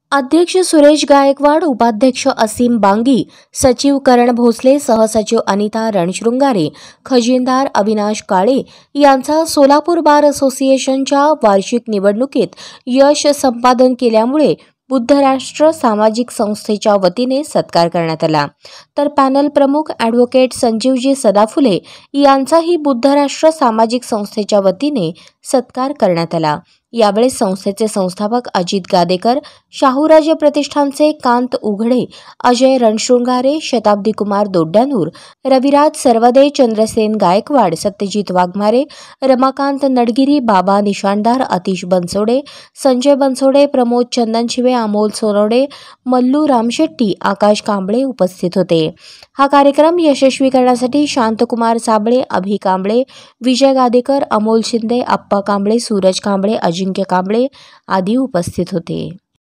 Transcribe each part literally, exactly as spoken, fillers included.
अध्यक्ष सुरेश गायकवाड, उपाध्यक्ष असीम बांगी, सचिव करण भोसले, सहसचिव अनिता रणशृंगारे, खजिनदार अविनाश काळे यांचा सोलापूर बार असोसिएशनच्या वार्षिक निवडणुकीत यश संपादन केल्यामुळे बुद्धराष्ट्र सामाजिक संस्थेच्या वतीने सत्कार करण्यात आला। तर पॅनल प्रमुख ॲडव्होकेट संजीवजी सदाफुले यांचाही बुद्धराष्ट्र सामाजिक संस्थेच्या वतीने सत्कार करण्यात आला। यावेळी संस्थेचे संस्थापक अजित गादेकर, शाहूराजे प्रतिष्ठानचे कांत उघडे, अजय रणशृंगारे, शताब्दी कुमार दोड्यानूर, रविराज सरवदे, चंद्रसेन गायकवाड, सत्यजित वाघमारे, रमाकांत नडगिरी, बाबा निशाणदार, अतिश बनसोडे, संजय बनसोडे, प्रमोद चंदनशिवे, अमोल सोनवडे, मल्लू रामशेट्टी, आकाश कांबळे उपस्थित होते। हा कार्यक्रम यशस्वी करण्यासाठी शांतकुमार साबळे, अभि कांबळे, विजय गादेकर, अमोल शिंदे, अप्पा कांबळे, सूरज कांबळे, अजिंक्य कांबळे आदी उपस्थित होते।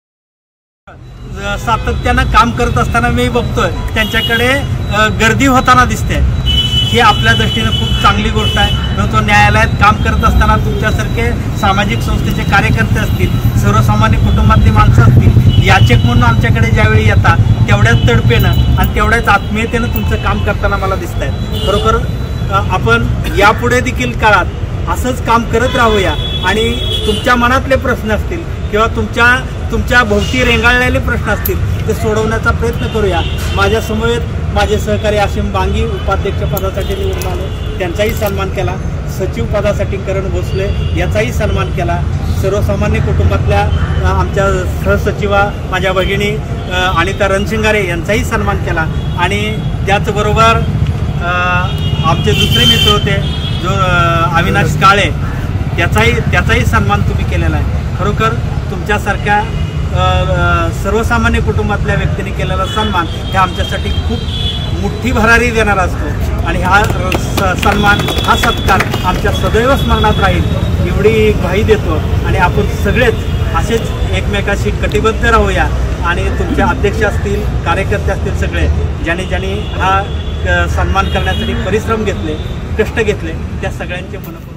सातत्यानं काम करत असताना मी बघतोय त्यांच्याकडे गर्दी होताना दिसते। ही आपल्या दृष्टीने खूप चांगली गोष्ट आहे। परंतु न्यायालयात काम करत असताना तुमच्यासारखे सामाजिक संस्थेचे कार्यकर्ते असतील, सर्वसामान्य कुटुंबातली माणसं असतील, याचक म्हणून आमच्याकडे ज्यावेळी येतात तेवढ्याच तडपेनं आणि तेवढ्याच आत्मीयतेनं तुमचं काम करताना मला दिसत आहे। खरोखर आपण यापुढे देखील काळात असंच काम करत राहूया आणि तुमच्या मनातले प्रश्न असतील किंवा तुमच्या तुमच्या भोवती रेंगाळलेले प्रश्न असतील ते सोडवण्याचा प्रयत्न करूया। माझ्या समवेत माझे सहकारी असीम बांगी उपाध्यक्ष पदासाठी निवडून आले, त्यांचाही सन्मान केला। सचिव पदासाठी करण भोसले याचाही सन्मान केला। सर्वसामान्य कुटुंबातल्या आमच्या सहसचिवा माझ्या भगिनी अनिता रणशृंगारे यांचाही सन्मान केला आणि त्याचबरोबर आमचे दुसरे मित्र होते जो अविनाश काळे त्याचाही त्याचाही सन्मान तुम्ही केलेला आहे। खरोखर तुमच्यासारख्या सर्वसामान्य कुटुंबातल्या व्यक्तीने केलेला सन्मान हे आमच्यासाठी खूप मोठी भरारी देणारा असतो आणि हा सन्मान हा सत्कार आमच्या सदैव स्मरणात राहील एवढी ग्वाही देतो आणि आपण सगळेच असेच एकमेकाशी कटिबद्ध राहूया आणि तुमचे अध्यक्ष असतील, कार्यकर्ते असतील, सगळे ज्यांनी ज्यांनी हा सन्मान करण्यासाठी परिश्रम घेतले, कष्ट घेतले त्या सगळ्यांचे मनपूर्वक